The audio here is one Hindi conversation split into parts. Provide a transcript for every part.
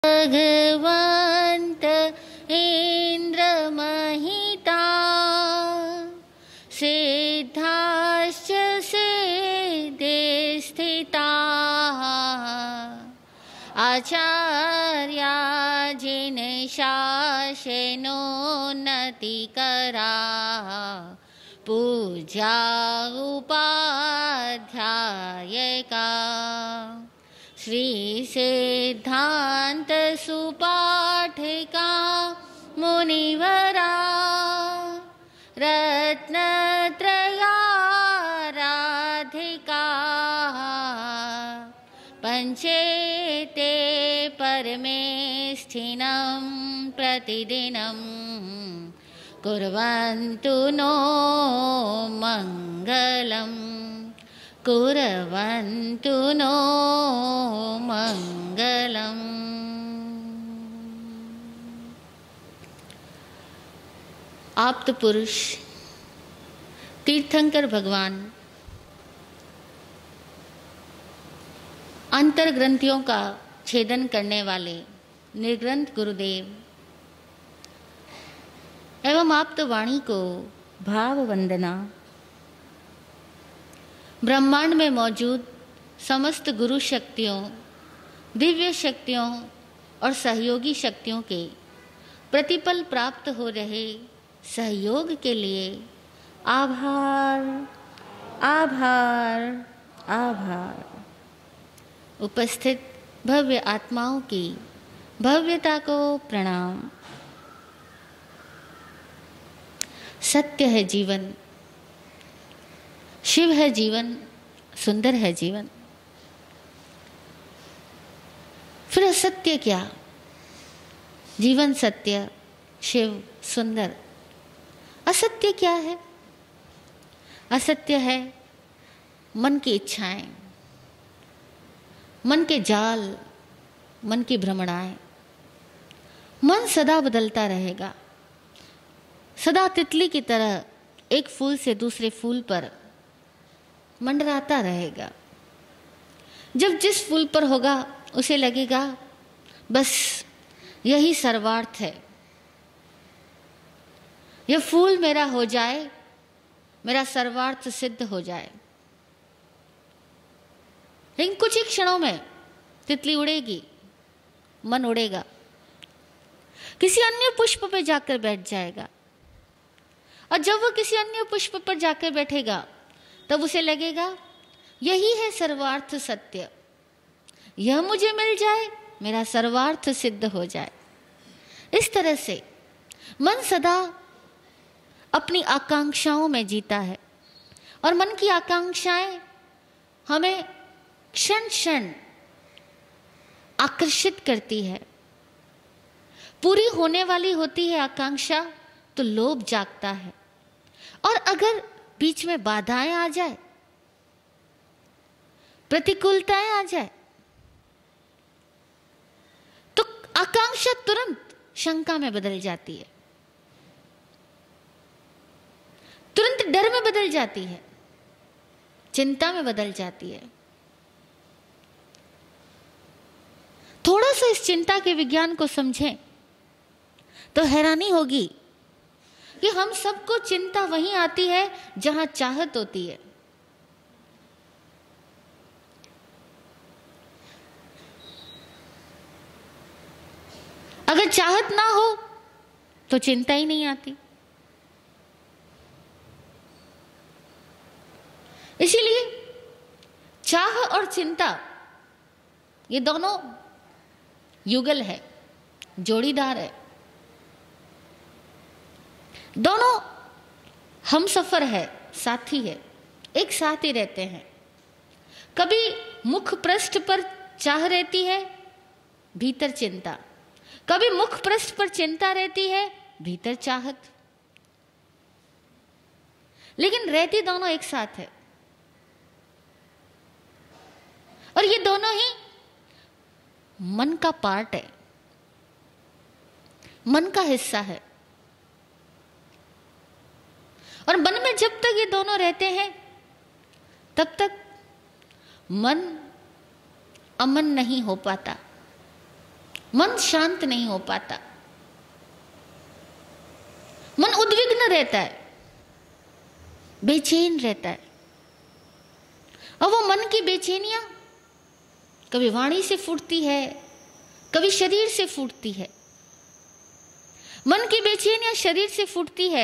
भगवन्त इन्द्रमहिता सिद्धाश्च सिद्धे स्थिताः आचार्या जिनशासनोन्नतिकराः पूज्या उपाध्यायका श्री सिद्धांत सुपाठिका मुनिवरा रत्नत्रयाराधिका पंचेते परमेष्ठिनं प्रतिदिनं कुर्वन्तु नो मंगलम् कुर्वन्तु नो मंगलम्। आप्त पुरुष तीर्थंकर भगवान अंतर ग्रंथियों का छेदन करने वाले निर्ग्रंथ गुरुदेव एवं आप्त वाणी को भाव वंदना। ब्रह्मांड में मौजूद समस्त गुरु शक्तियों, दिव्य शक्तियों और सहयोगी शक्तियों के प्रतिपल प्राप्त हो रहे सहयोग के लिए आभार आभार आभार। उपस्थित भव्य आत्माओं की भव्यता को प्रणाम। सत्य है जीवन, शिव है जीवन, सुंदर है जीवन। फिर असत्य क्या? जीवन सत्य, शिव सुंदर। असत्य क्या है? असत्य है मन की इच्छाएं, मन के जाल, मन की भ्रमणाएं। मन सदा बदलता रहेगा, सदा तितली की तरह एक फूल से दूसरे फूल पर मंडराता रहेगा। जब जिस फूल पर होगा उसे लगेगा बस यही सर्वार्थ है, यह फूल मेरा हो जाए, मेरा सर्वार्थ सिद्ध हो जाए। लेकिन कुछ ही क्षणों में तितली उड़ेगी, मन उड़ेगा, किसी अन्य पुष्प पर जाकर बैठ जाएगा। और जब वह किसी अन्य पुष्प पर जाकर बैठेगा तब उसे लगेगा यही है सर्वार्थ सत्य, यह मुझे मिल जाए, मेरा सर्वार्थ सिद्ध हो जाए। इस तरह से मन सदा अपनी आकांक्षाओं में जीता है और मन की आकांक्षाएं हमें क्षण क्षण आकर्षित करती है। पूरी होने वाली होती है आकांक्षा तो लोभ जागता है, और अगर बीच में बाधाएं आ जाए, प्रतिकूलताएं आ जाए, तो आकांक्षा तुरंत शंका में बदल जाती है, तुरंत डर में बदल जाती है, चिंता में बदल जाती है। थोड़ा सा इस चिंता के विज्ञान को समझें तो हैरानी होगी कि हम सबको चिंता वहीं आती है जहां चाहत होती है। अगर चाहत ना हो तो चिंता ही नहीं आती। इसीलिए चाह और चिंता ये दोनों युगल है, जोड़ीदार है, दोनों हम सफर है, साथी है, एक साथ ही रहते हैं। कभी मुख पृष्ठ पर चाह रहती है, भीतर चिंता, कभी मुख पृष्ठ पर चिंता रहती है, भीतर चाहत, लेकिन रहती दोनों एक साथ है। और ये दोनों ही मन का पार्ट है, मन का हिस्सा है। और मन में जब तक ये दोनों रहते हैं तब तक मन अमन नहीं हो पाता, मन शांत नहीं हो पाता, मन उद्विग्न रहता है, बेचैन रहता है। और वो मन की बेचैनियां कभी वाणी से फूटती है, कभी शरीर से फूटती है। मन की बेचैनियां शरीर से फूटती है,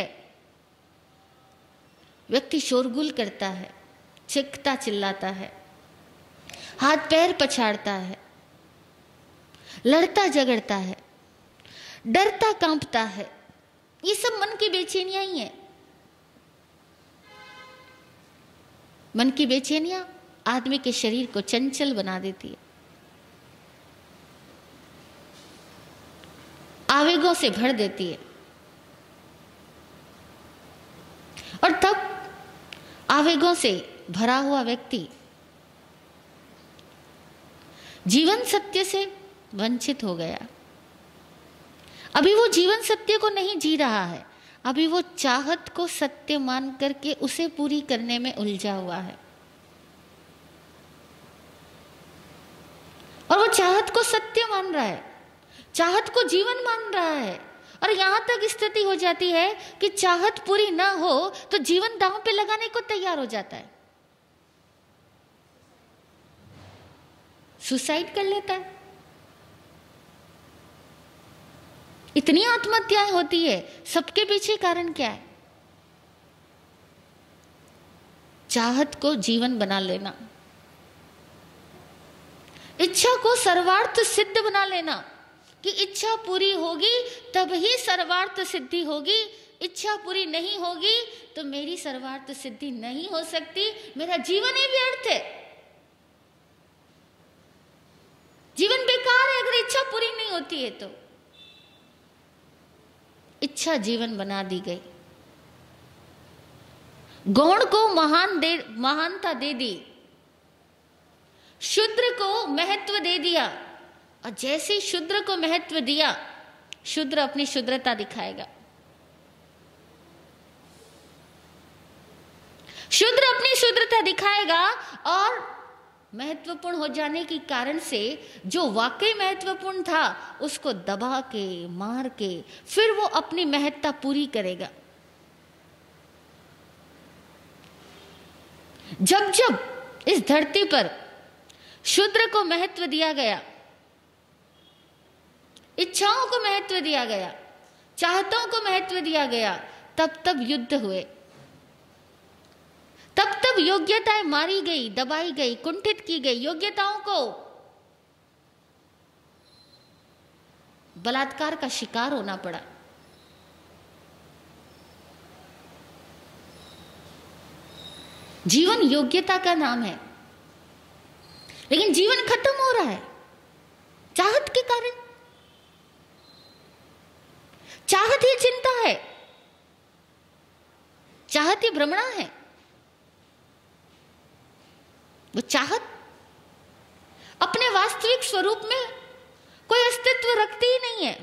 व्यक्ति शोरगुल करता है, चीखता चिल्लाता है, हाथ पैर पछाड़ता है, लड़ता झगड़ता है, डरता कांपता है। ये सब मन की बेचैनियां ही है। मन की बेचैनियां आदमी के शरीर को चंचल बना देती है, आवेगों से भर देती है। और तब आवेगों से भरा हुआ व्यक्ति जीवन सत्य से वंचित हो गया। अभी वो जीवन सत्य को नहीं जी रहा है, अभी वो चाहत को सत्य मान करके उसे पूरी करने में उलझा हुआ है। और वो चाहत को सत्य मान रहा है, चाहत को जीवन मान रहा है। और यहां तक स्थिति हो जाती है कि चाहत पूरी ना हो तो जीवन दांव पे लगाने को तैयार हो जाता है, सुसाइड कर लेता है। इतनी आत्महत्याएं होती है, सबके पीछे कारण क्या है? चाहत को जीवन बना लेना, इच्छा को सर्वार्थ सिद्ध बना लेना कि इच्छा पूरी होगी तब ही सर्वार्थ सिद्धि होगी, इच्छा पूरी नहीं होगी तो मेरी सर्वार्थ सिद्धि नहीं हो सकती, मेरा जीवन ही व्यर्थ है, जीवन बेकार है अगर इच्छा पूरी नहीं होती है तो। इच्छा जीवन बना दी गई, गौण को महानता दे दी, शूद्र को महत्व दे दिया। और जैसे शूद्र को महत्व दिया, शूद्र अपनी शूद्रता दिखाएगा, शूद्र अपनी शूद्रता दिखाएगा। और महत्वपूर्ण हो जाने के कारण से जो वाकई महत्वपूर्ण था उसको दबा के मार के फिर वो अपनी महत्ता पूरी करेगा। जब जब इस धरती पर शूद्र को महत्व दिया गया, इच्छाओं को महत्व दिया गया, चाहतों को महत्व दिया गया, तब तब युद्ध हुए, तब तब योग्यताएं मारी गई, दबाई गई, कुंठित की गई, योग्यताओं को बलात्कार का शिकार होना पड़ा। जीवन योग्यता का नाम है, लेकिन जीवन खत्म हो रहा है चाहत के कारण। चाहत ही चिंता है, चाहत ही भ्रमणा है। वो चाहत अपने वास्तविक स्वरूप में कोई अस्तित्व रखती ही नहीं है,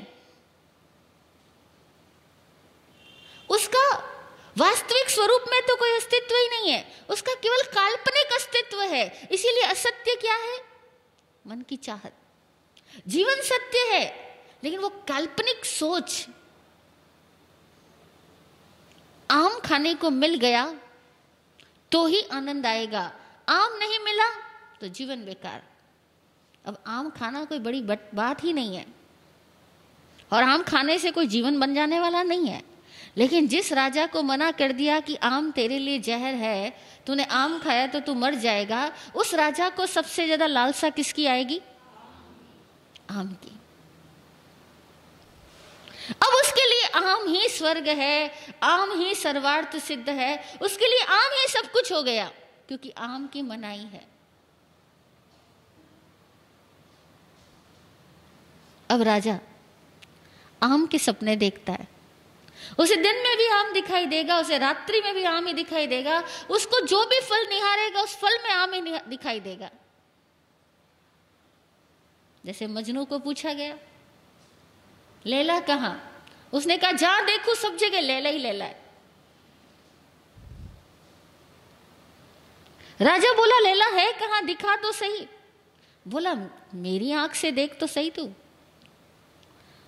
उसका वास्तविक स्वरूप में तो कोई अस्तित्व ही नहीं है, उसका केवल काल्पनिक अस्तित्व है। इसीलिए असत्य क्या है? मन की चाहत। जीवन सत्य है लेकिन वो काल्पनिक सोच। आम खाने को मिल गया तो ही आनंद आएगा, आम नहीं मिला तो जीवन बेकार। अब आम खाना कोई बड़ी बात ही नहीं है और आम खाने से कोई जीवन बन जाने वाला नहीं है। लेकिन जिस राजा को मना कर दिया कि आम तेरे लिए जहर है, तूने आम खाया तो तू मर जाएगा, उस राजा को सबसे ज्यादा लालसा किसकी आएगी? आम की। अब उसके लिए आम ही स्वर्ग है, आम ही सर्वार्थ सिद्ध है, उसके लिए आम ही सब कुछ हो गया क्योंकि आम की मनाही है। अब राजा आम के सपने देखता है, उसे दिन में भी आम दिखाई देगा, उसे रात्रि में भी आम ही दिखाई देगा, उसको जो भी फल निहारेगा उस फल में आम ही दिखाई देगा। जैसे मजनू को पूछा गया लैला कहाँ, उसने कहा जहां देखूं सब जगह लैला ही लैला है। राजा बोला लैला है कहाँ, दिखा तो सही। बोला मेरी आंख से देख तो सही तू,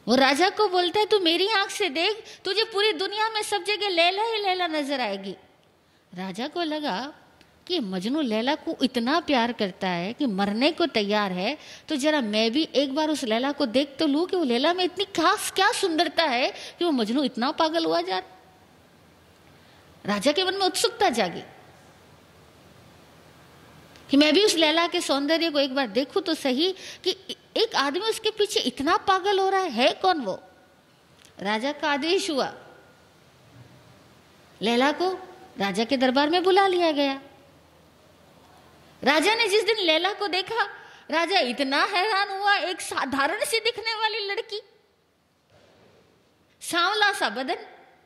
वो राजा को बोलता है तू मेरी आंख से देख, तुझे पूरी दुनिया में सब जगह लैला ही लैला नजर आएगी। राजा को लगा कि मजनू लैला को इतना प्यार करता है कि मरने को तैयार है, तो जरा मैं भी एक बार उस लैला को देख तो लूं कि वो लैला में इतनी खास क्या सुंदरता है कि वो मजनू इतना पागल हुआ जा रहा। राजा के मन में उत्सुकता जागी कि मैं भी उस लैला के सौंदर्य को एक बार देखूं तो सही कि एक आदमी उसके पीछे इतना पागल हो रहा है कौन वो। राजा का आदेश हुआ, लैला को राजा के दरबार में बुला लिया गया। राजा ने जिस दिन लैला को देखा, राजा इतना हैरान हुआ, एक साधारण सी दिखने वाली लड़की, सांवला सा बदन,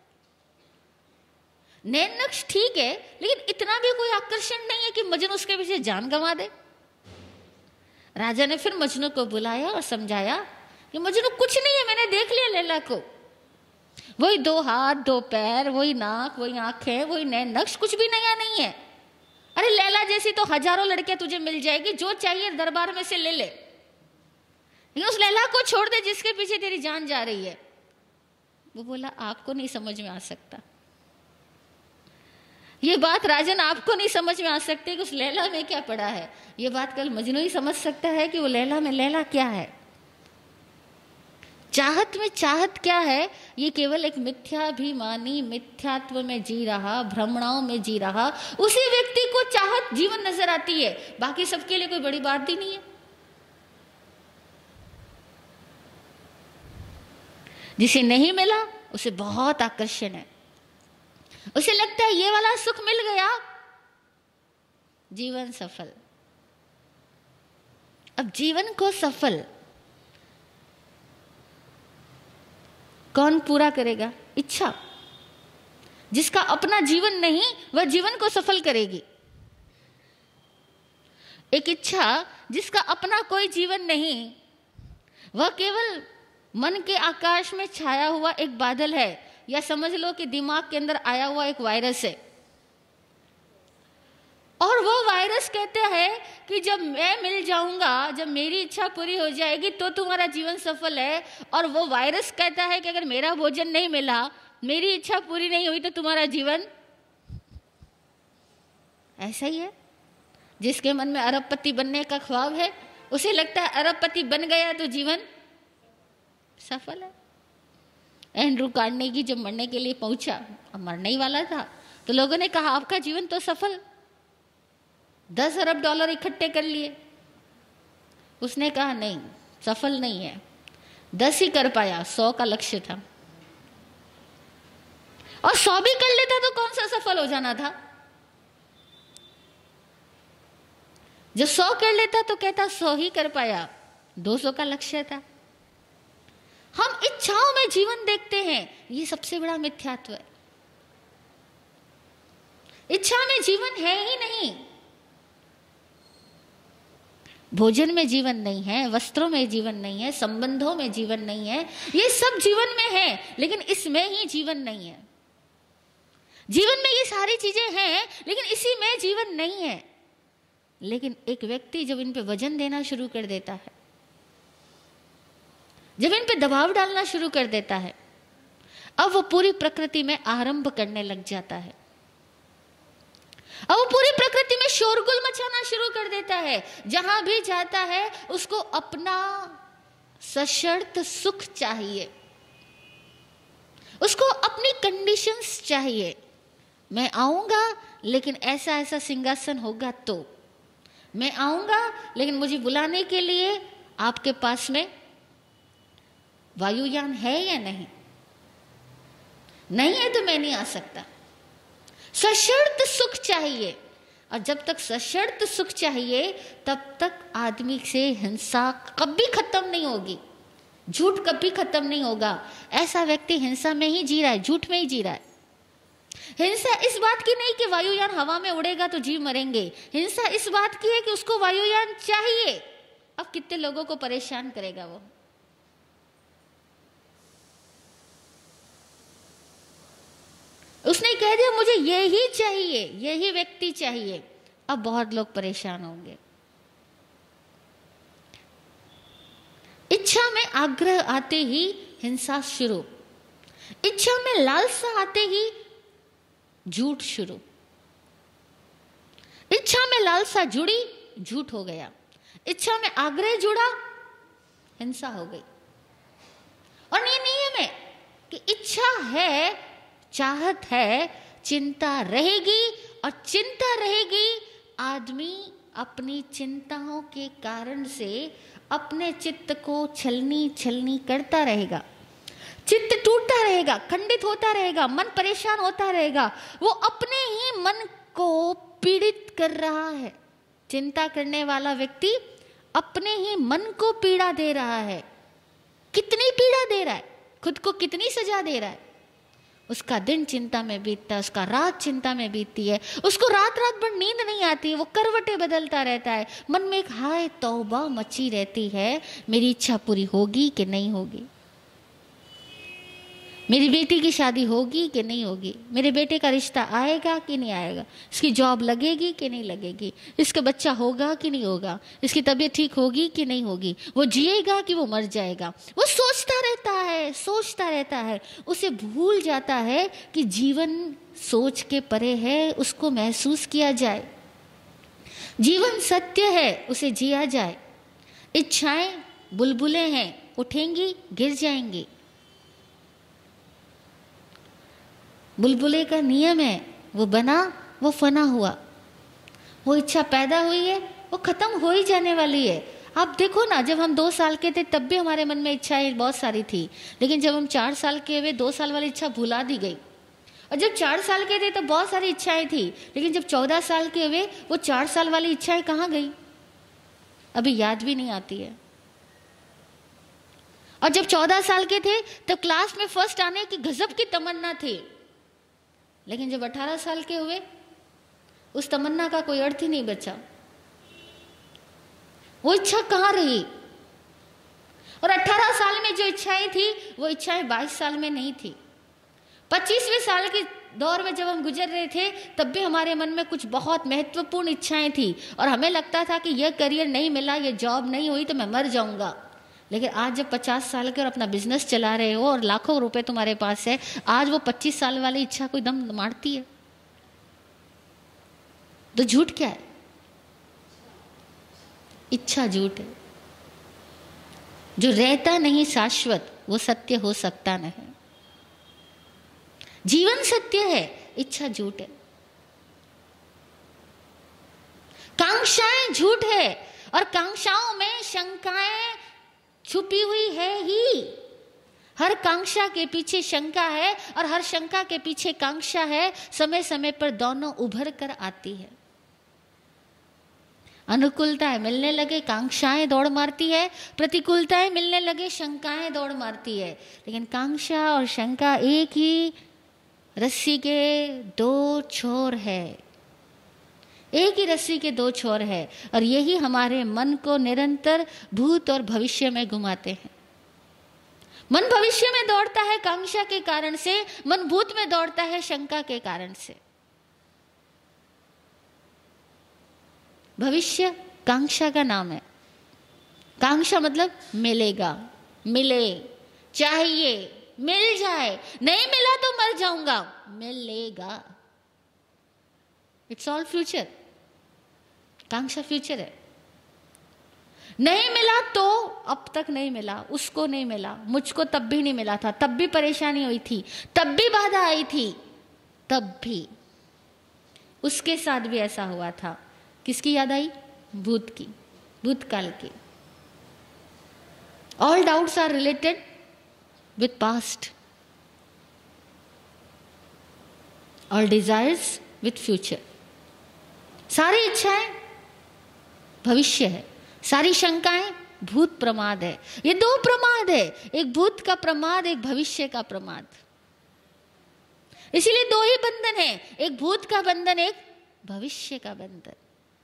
नैन नक्श ठीक है, लेकिन इतना भी कोई आकर्षण नहीं है कि मजनू उसके पीछे जान गंवा दे। राजा ने फिर मजनू को बुलाया और समझाया कि मजनू कुछ नहीं है, मैंने देख लिया लैला को, वही 2 हाथ 2 पैर, वही नाक, वही आंखें, वही नैन नक्श, कुछ भी नया नहीं है। अरे लैला जैसी तो हजारों लड़कियां तुझे मिल जाएगी, जो चाहिए दरबार में से ले ले, लेकिन उस लैला को छोड़ दे जिसके पीछे तेरी जान जा रही है। वो बोला आपको नहीं समझ में आ सकता, ये बात राजन आपको नहीं समझ में आ सकती कि उस लैला में क्या पड़ा है। ये बात कल मजनू ही समझ सकता है कि वो लैला में लैला क्या है। चाहत में चाहत क्या है, ये केवल एक मिथ्याभिमानी, मिथ्यात्व में जी रहा, भ्रमणाओं में जी रहा, उसी व्यक्ति को चाहत जीवन नजर आती है, बाकी सबके लिए कोई बड़ी बात ही नहीं है। जिसे नहीं मिला उसे बहुत आकर्षण है, उसे लगता है ये वाला सुख मिल गया, जीवन सफल। अब जीवन को सफल कौन पूरा करेगा? इच्छा। जिसका अपना जीवन नहीं, वह जीवन को सफल करेगी। एक इच्छा जिसका अपना कोई जीवन नहीं, वह केवल मन के आकाश में छाया हुआ एक बादल है, या समझ लो कि दिमाग के अंदर आया हुआ एक वायरस है। और वो वायरस कहता है कि जब मैं मिल जाऊंगा, जब मेरी इच्छा पूरी हो जाएगी तो तुम्हारा जीवन सफल है। और वो वायरस कहता है कि अगर मेरा भोजन नहीं मिला, मेरी इच्छा पूरी नहीं हुई, तो तुम्हारा जीवन ऐसा ही है। जिसके मन में अरबपति बनने का ख्वाब है, उसे लगता है अरबपति बन गया तो जीवन सफल है। एंड्रू कार्नेगी जब मरने के लिए पहुंचा, अब मरने ही वाला था, तो लोगों ने कहा आपका जीवन तो सफल, $10 अरब इकट्ठे कर लिए। उसने कहा नहीं, सफल नहीं है, 10 ही कर पाया, 100 का लक्ष्य था, और 100 भी कर लेता तो कौन सा सफल हो जाना था। जब 100 कर लेता तो कहता 100 ही कर पाया, 200 का लक्ष्य था। हम इच्छाओं में जीवन देखते हैं, ये सबसे बड़ा मिथ्यात्व है। इच्छा में जीवन है ही नहीं, भोजन में जीवन नहीं है, वस्त्रों में जीवन नहीं है, संबंधों में जीवन नहीं है, ये सब जीवन में है, लेकिन इसमें ही जीवन नहीं है। जीवन में ये सारी चीजें हैं, लेकिन इसी में जीवन नहीं है। लेकिन एक व्यक्ति जब इन पे वजन देना शुरू कर देता है, जब इन पे दबाव डालना शुरू कर देता है, अब वो पूरी प्रकृति में आरंभ करने लग जाता है। अब वो पूरी प्रकृति में शोरगुल मचाना शुरू कर देता है। जहां भी जाता है उसको अपना सशर्त सुख चाहिए, उसको अपनी कंडीशंस चाहिए। मैं आऊंगा लेकिन ऐसा ऐसा सिंहासन होगा, तो मैं आऊंगा, लेकिन मुझे बुलाने के लिए आपके पास में वायुयान है या नहीं? नहीं है तो मैं नहीं आ सकता। सशर्त सुख चाहिए, और जब तक सशर्त सुख चाहिए तब तक आदमी से हिंसा कभी खत्म नहीं होगी, झूठ कभी खत्म नहीं होगा। ऐसा व्यक्ति हिंसा में ही जी रहा है, झूठ में ही जी रहा है। हिंसा इस बात की नहीं कि वायुयान हवा में उड़ेगा तो जीव मरेंगे, हिंसा इस बात की है कि उसको वायुयान चाहिए। अब कितने लोगों को परेशान करेगा वो। उसने कह दिया मुझे यही चाहिए, यही व्यक्ति चाहिए, अब बहुत लोग परेशान होंगे। इच्छा में आग्रह आते ही हिंसा शुरू। इच्छा में लालसा आते ही झूठ शुरू। इच्छा में लालसा जुड़ी, झूठ हो गया। इच्छा में आग्रह जुड़ा, हिंसा हो गई। और ये नियम है कि इच्छा है, चाहत है, चिंता रहेगी, और चिंता रहेगी। आदमी अपनी चिंताओं के कारण से अपने चित्त को छलनी छलनी करता रहेगा। चित्त टूटता रहेगा, खंडित होता रहेगा, मन परेशान होता रहेगा। वो अपने ही मन को पीड़ित कर रहा है। चिंता करने वाला व्यक्ति अपने ही मन को पीड़ा दे रहा है। कितनी पीड़ा दे रहा है, खुद को कितनी सजा दे रहा है। उसका दिन चिंता में बीतता है, उसका रात चिंता में बीतती है, उसको रात रात भर नींद नहीं आती, वो करवटें बदलता रहता है। मन में एक हाय तौबा मची रहती है, मेरी इच्छा पूरी होगी कि नहीं होगी, मेरी बेटी की शादी होगी कि नहीं होगी, मेरे बेटे का रिश्ता आएगा कि नहीं आएगा, इसकी जॉब लगेगी कि नहीं लगेगी, इसका बच्चा होगा कि नहीं होगा, इसकी तबीयत ठीक होगी कि नहीं होगी, वो जिएगा कि वो मर जाएगा। वो सोचता रहता है, सोचता रहता है। उसे भूल जाता है कि जीवन सोच के परे है, उसको महसूस किया जाए। जीवन सत्य है, उसे जिया जाए। इच्छाएं बुलबुलें हैं, उठेंगी गिर जाएंगी। बुलबुले का नियम है, वो बना वो फना हुआ। वो इच्छा पैदा हुई है, वो खत्म हो ही जाने वाली है। आप देखो ना, जब हम 2 साल के थे तब भी हमारे मन में इच्छाएं बहुत सारी थी, लेकिन जब हम 4 साल के हुए 2 साल वाली इच्छा भुला दी गई। और जब 4 साल के थे तब बहुत सारी इच्छाएं थी, लेकिन जब 14 साल के हुए वो 4 साल वाली इच्छाएं कहाँ गई, अभी याद भी नहीं आती है। और जब 14 साल के थे तब क्लास में फर्स्ट आने की गजब की तमन्ना थी, लेकिन जब 18 साल के हुए उस तमन्ना का कोई अर्थ ही नहीं बचा। वो इच्छा कहाँ रही? और 18 साल में जो इच्छाएं थी वो इच्छाएं 22 साल में नहीं थी। 25वें साल के दौर में जब हम गुजर रहे थे तब भी हमारे मन में कुछ बहुत महत्वपूर्ण इच्छाएं थी, और हमें लगता था कि यह करियर नहीं मिला, यह जॉब नहीं हुई तो मैं मर जाऊंगा। लेकिन आज जब 50 साल के और अपना बिजनेस चला रहे हो और लाखों रुपए तुम्हारे पास है, आज वो 25 साल वाली इच्छा कोई दम मारती है? तो झूठ क्या है? इच्छा झूठ है। जो रहता नहीं शाश्वत वो सत्य हो सकता नहीं। जीवन सत्य है, इच्छा झूठ है। कांक्षाएं झूठ है, और कांक्षाओं में शंकाएं छुपी हुई है ही। हर कांक्षा के पीछे शंका है, और हर शंका के पीछे कांक्षा है। समय समय पर दोनों उभर कर आती है। अनुकूलताएं मिलने लगे कांक्षाएं दौड़ मारती है, प्रतिकूलताएं मिलने लगे शंकाएं दौड़ मारती है। लेकिन कांक्षा और शंका एक ही रस्सी के 2 छोर है, एक ही रस्सी के 2 छोर है, और यही हमारे मन को निरंतर भूत और भविष्य में घुमाते हैं। मन भविष्य में दौड़ता है कांक्षा के कारण से, मन भूत में दौड़ता है शंका के कारण से। भविष्य कांक्षा का नाम है। कांक्षा मतलब मिलेगा, मिले, चाहिए, मिल जाए, नहीं मिला तो मर जाऊंगा, मिलेगा। It's all future. कांक्षा फ्यूचर है। नहीं मिला तो अब तक नहीं मिला, उसको नहीं मिला, मुझको तब भी नहीं मिला था, तब भी परेशानी हुई थी, तब भी बाधा आई थी, तब भी उसके साथ भी ऐसा हुआ था। किसकी याद आई? भूत की, भूतकाल की। All doubts are related with past, all desires with future. सारी इच्छाएं भविष्य है, सारी शंकाएं भूत प्रमाद है। ये 2 प्रमाद है, एक भूत का प्रमाद, एक भविष्य का प्रमाद। इसीलिए 2 ही बंधन है, एक भूत का बंधन, एक भविष्य का बंधन।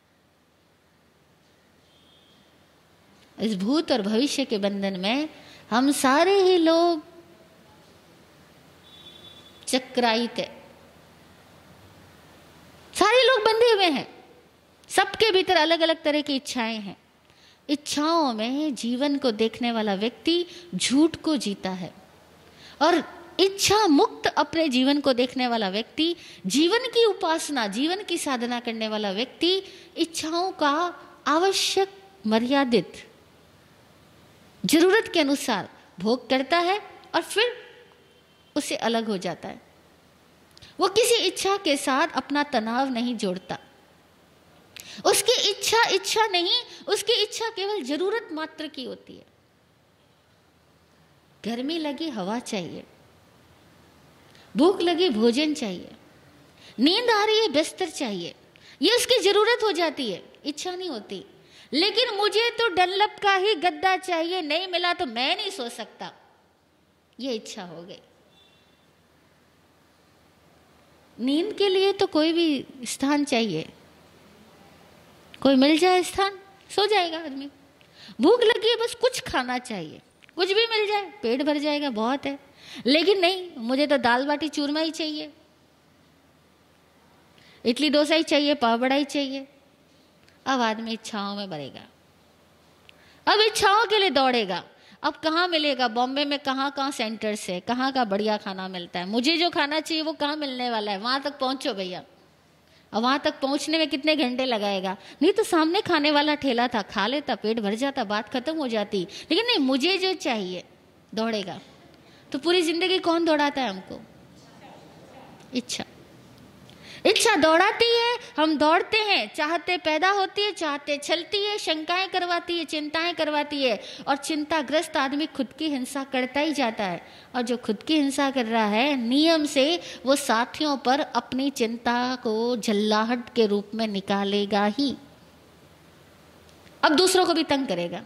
इस भूत और भविष्य के बंधन में हम सारे ही लोग चक्रायित है, सारे लोग बंधे हुए हैं। सबके भीतर अलग अलग तरह की इच्छाएं हैं। इच्छाओं में जीवन को देखने वाला व्यक्ति झूठ को जीता है। और इच्छा मुक्त अपने जीवन को देखने वाला व्यक्ति, जीवन की उपासना, जीवन की साधना करने वाला व्यक्ति इच्छाओं का आवश्यक, मर्यादित, जरूरत के अनुसार भोग करता है और फिर उससे अलग हो जाता है। वो किसी इच्छा के साथ अपना तनाव नहीं जोड़ता। उसकी इच्छा नहीं, उसकी इच्छा केवल जरूरत मात्र की होती है। गर्मी लगी हवा चाहिए, भूख लगी भोजन चाहिए, नींद आ रही है बिस्तर चाहिए, ये उसकी जरूरत हो जाती है, इच्छा नहीं होती। लेकिन मुझे तो डनलप का ही गद्दा चाहिए, नहीं मिला तो मैं नहीं सो सकता, ये इच्छा हो गई। नींद के लिए तो कोई भी स्थान चाहिए, कोई मिल जाए स्थान, सो जाएगा आदमी। भूख लगी है, बस कुछ खाना चाहिए, कुछ भी मिल जाए पेट भर जाएगा, बहुत है। लेकिन नहीं, मुझे तो दाल बाटी चूरमा ही चाहिए, इडली डोसा ही चाहिए, पाव बड़ा ही चाहिए। अब आदमी इच्छाओं में बढ़ेगा, अब इच्छाओं के लिए दौड़ेगा। अब कहाँ मिलेगा? बॉम्बे में कहाँ सेंटर से कहाँ का बढ़िया खाना मिलता है, मुझे जो खाना चाहिए वो कहाँ मिलने वाला है, वहां तक पहुंचो भैया। अब वहां तक पहुंचने में कितने घंटे लगाएगा? नहीं तो सामने खाने वाला ठेला था, खा लेता, पेट भर जाता, बात खत्म हो जाती। लेकिन नहीं, मुझे जो चाहिए, दौड़ेगा। तो पूरी जिंदगी कौन दौड़ाता है हमको? इच्छा। इच्छा दौड़ाती है, हम दौड़ते हैं, चाहते पैदा होती है, चाहते छलती है, शंकाएं करवाती है, चिंताएं करवाती है, और चिंताग्रस्त आदमी खुद की हिंसा करता ही जाता है। और जो खुद की हिंसा कर रहा है, नियम से वो साथियों पर अपनी चिंता को झल्लाहट के रूप में निकालेगा ही। अब दूसरों को भी तंग करेगा।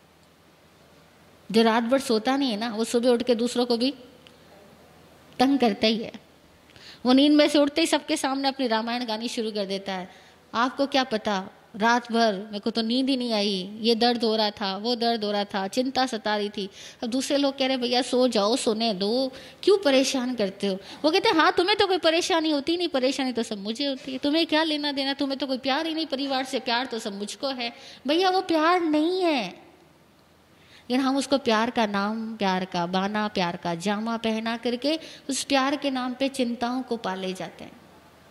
जो रात भर सोता नहीं है ना, वो सुबह उठ के दूसरों को भी तंग करता ही है। वो नींद में से उठते ही सबके सामने अपनी रामायण गानी शुरू कर देता है। आपको क्या पता, रात भर मेरे को तो नींद ही नहीं आई, ये दर्द हो रहा था, वो दर्द हो रहा था, चिंता सता रही थी। अब दूसरे लोग कह रहे भैया सो जाओ, सोने दो, क्यों परेशान करते हो? वो कहते हैं हाँ, तुम्हें तो कोई परेशानी होती नहीं, परेशानी तो सब मुझे होती है, तुम्हें क्या लेना देना, तुम्हें तो कोई प्यार ही नहीं परिवार से, प्यार तो सब मुझको है। भैया वो प्यार नहीं है, लेकिन हम उसको प्यार का नाम, प्यार का बाना, प्यार का जामा पहना करके उस प्यार के नाम पे चिंताओं को पाले जाते हैं।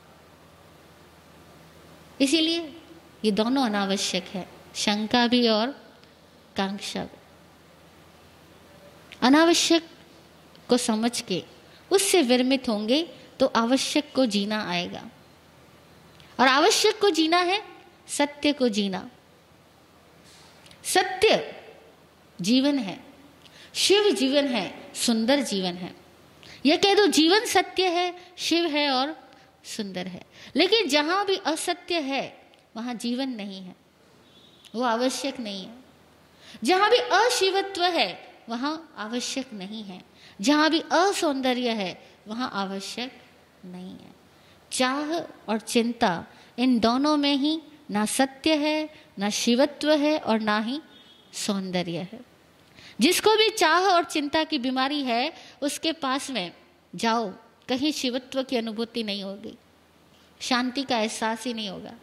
इसीलिए ये दोनों अनावश्यक है, शंका भी और कांक्षा भी। अनावश्यक को समझ के उससे विरमित होंगे तो आवश्यक को जीना आएगा। और आवश्यक को जीना है सत्य को जीना। सत्य जीवन है, शिव जीवन है, सुंदर जीवन है। यह कह दो जीवन सत्य है, शिव है और सुंदर है। लेकिन जहां भी असत्य है वहां जीवन नहीं है, वो आवश्यक नहीं है। जहां भी अशिवत्व है वहां आवश्यक नहीं है। जहां भी असौंदर्य है वहां आवश्यक नहीं है। चाह और चिंता, इन दोनों में ही ना सत्य है, ना शिवत्व है और ना ही सौंदर्य है। जिसको भी चाह और चिंता की बीमारी है, उसके पास में जाओ, कहीं शिवत्व की अनुभूति नहीं होगी, शांति का एहसास ही नहीं होगा,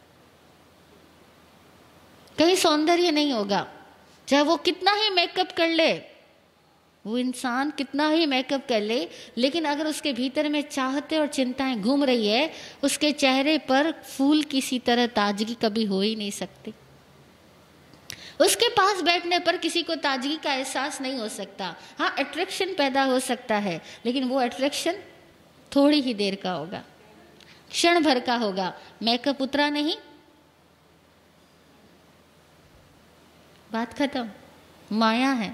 कहीं सौंदर्य नहीं होगा। चाहे वो कितना ही मेकअप कर ले, वो इंसान कितना ही मेकअप कर ले, लेकिन अगर उसके भीतर में चाहते और चिंताएं घूम रही है, उसके चेहरे पर फूल किसी तरह ताजगी कभी हो ही नहीं सकती। उसके पास बैठने पर किसी को ताजगी का एहसास नहीं हो सकता। हाँ, अट्रैक्शन पैदा हो सकता है, लेकिन वो अट्रैक्शन थोड़ी ही देर का होगा, क्षण भर का होगा। मेकअप उतरा नहीं, बात खत्म। माया है,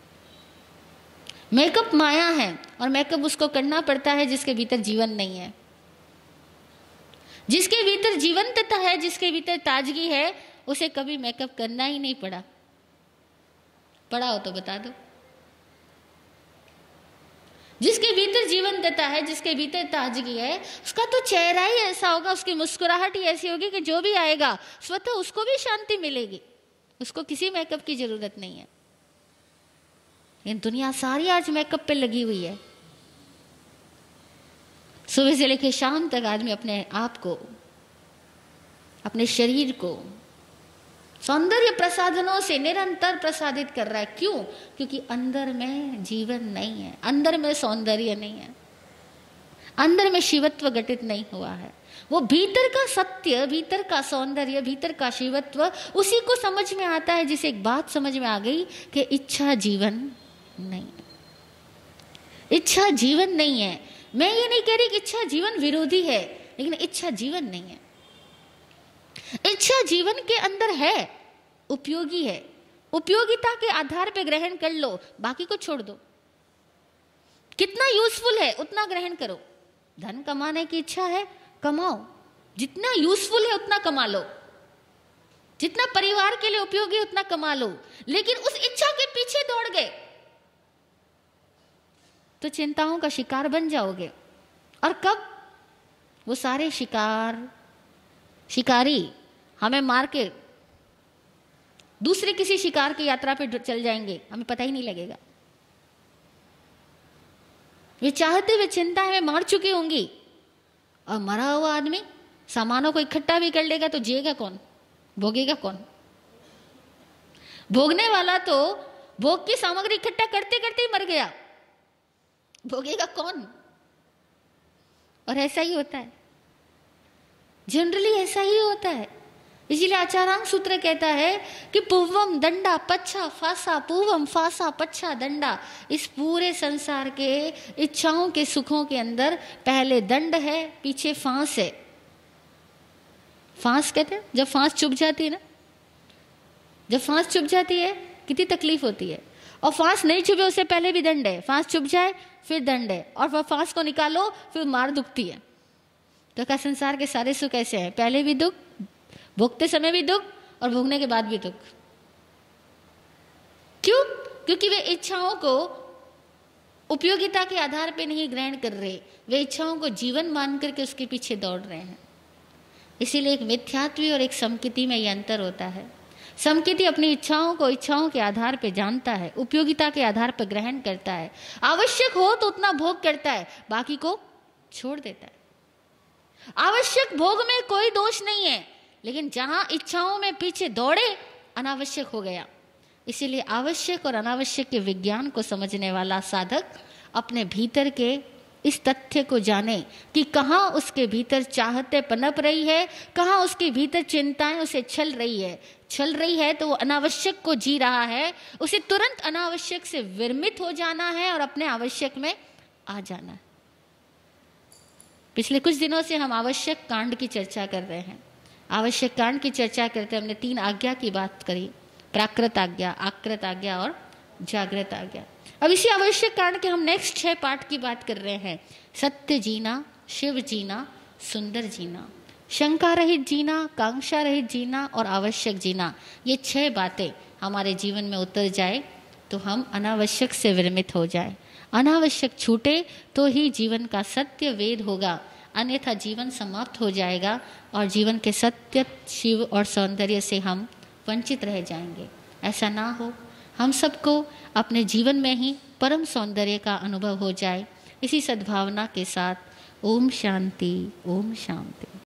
मेकअप माया है, और मेकअप उसको करना पड़ता है जिसके भीतर जीवन नहीं है। जिसके भीतर जीवंतता है, जिसके भीतर ताजगी है, उसे कभी मेकअप करना ही नहीं पड़ा। पड़ा हो तो बता दो। जिसके भीतर जीवंतता है, जिसके भीतर ताजगी है, उसका तो चेहरा ही ऐसा होगा, उसकी मुस्कुराहट ही ऐसी होगी कि जो भी आएगा स्वतः उसको भी शांति मिलेगी, उसको किसी मेकअप की जरूरत नहीं है। लेकिन दुनिया सारी आज मेकअप पे लगी हुई है। सुबह से लेकर शाम तक आदमी अपने आप को, अपने शरीर को सौंदर्य प्रसाधनों से निरंतर प्रसादित कर रहा है। क्यों? क्योंकि अंदर में जीवन नहीं है, अंदर में सौंदर्य नहीं है, अंदर में शिवत्व घटित नहीं हुआ है। वो भीतर का सत्य, भीतर का सौंदर्य, भीतर का शिवत्व उसी को समझ में आता है जिसे एक बात समझ में आ गई कि इच्छा जीवन नहीं है, इच्छा जीवन नहीं है। मैं ये नहीं कह रही कि इच्छा जीवन विरोधी है, लेकिन इच्छा जीवन नहीं है। इच्छा जीवन के अंदर है, उपयोगी है, उपयोगिता के आधार पर ग्रहण कर लो, बाकी को छोड़ दो। कितना यूजफुल है उतना ग्रहण करो। धन कमाने की इच्छा है, कमाओ, जितना यूजफुल है उतना कमा लो, जितना परिवार के लिए उपयोगी उतना कमा लो। लेकिन उस इच्छा के पीछे दौड़ गए तो चिंताओं का शिकार बन जाओगे। और कब? वो सारे शिकारी हमें मार के दूसरे किसी शिकार की यात्रा पे चल जाएंगे, हमें पता ही नहीं लगेगा। वे चाहते हुए चिंताएं में मार चुकी होंगी, और मरा हुआ आदमी सामानों को इकट्ठा भी कर लेगा तो जिएगा कौन, भोगेगा कौन? भोगने वाला तो भोग की सामग्री इकट्ठा करते करते ही मर गया, भोगेगा कौन? और ऐसा ही होता है, जनरली ऐसा ही होता है। इसीलिए आचारांग सूत्र कहता है कि पूर्वम दंडा पच्छा फासा, पूर्वम फासा पच्छा दंडा। इस पूरे संसार के इच्छाओं के सुखों के अंदर पहले दंड है, पीछे फांस है। फांस कहते हैं जब फांस चुभ जाती है ना, जब फांस चुभ जाती है कितनी तकलीफ होती है। और फांस नहीं चुभे उससे पहले भी दंड है, फांस चुभ जाए फिर दंड है, और वह फांस को निकालो फिर मार दुखती है। तो क्या संसार के सारे सुख ऐसे हैं, पहले भी दुख, भोगते समय भी दुख, और भोगने के बाद भी दुख। क्यों? क्योंकि वे इच्छाओं को उपयोगिता के आधार पर नहीं ग्रहण कर रहे, वे इच्छाओं को जीवन मान करके उसके पीछे दौड़ रहे हैं। इसीलिए एक मिथ्यात्वी और एक समकिति में यह अंतर होता है। समकिति अपनी इच्छाओं को इच्छाओं के आधार पर जानता है, उपयोगिता के आधार पर ग्रहण करता है, आवश्यक हो तो उतना भोग करता है, बाकी को छोड़ देता है। आवश्यक भोग में कोई दोष नहीं है, लेकिन जहां इच्छाओं में पीछे दौड़े अनावश्यक हो गया। इसीलिए आवश्यक और अनावश्यक के विज्ञान को समझने वाला साधक अपने भीतर के इस तथ्य को जाने कि कहाँ उसके भीतर चाहते पनप रही है, कहाँ उसके भीतर चिंताएं उसे छल रही है तो वो अनावश्यक को जी रहा है। उसे तुरंत अनावश्यक से विरमित हो जाना है और अपने आवश्यक में आ जाना है। पिछले कुछ दिनों से हम आवश्यक कांड की चर्चा कर रहे हैं। आवश्यक कांड की चर्चा करते हमने 3 आज्ञा की बात करी, प्राकृत आज्ञा, आकृत आज्ञा और जागृत आज्ञा। अब इसी आवश्यक कांड के हम नेक्स्ट 6 पार्ट की बात कर रहे हैं। सत्य जीना, शिव जीना, सुंदर जीना, शंका रहित जीना, कांक्षा रहित जीना और आवश्यक जीना। ये 6 बातें हमारे जीवन में उतर जाए तो हम अनावश्यक से विरमित हो जाए। अनावश्यक छूटे तो ही जीवन का सत्य वेद होगा, अन्यथा जीवन समाप्त हो जाएगा और जीवन के सत्य, शिव और सौंदर्य से हम वंचित रह जाएंगे। ऐसा ना हो, हम सबको अपने जीवन में ही परम सौंदर्य का अनुभव हो जाए। इसी सद्भावना के साथ ओम शांति, ओम शांति।